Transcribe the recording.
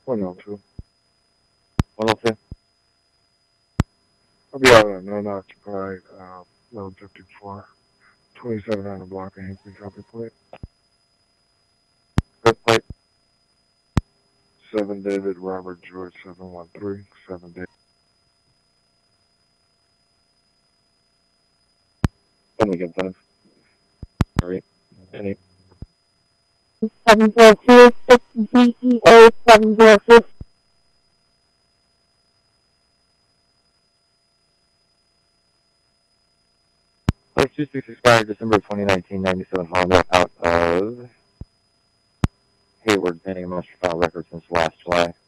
102. 102. I'll be out on an unoccupied, 1154. 27 on the block of Hinkley, copy plate. Good plate. 7 David Robert George 713. 7 David. Only good 5. Alright. Any. 7426 GEO 706. Place 26 expired December 2019, 97 Honda out of Hayward, pending a master file record since last July.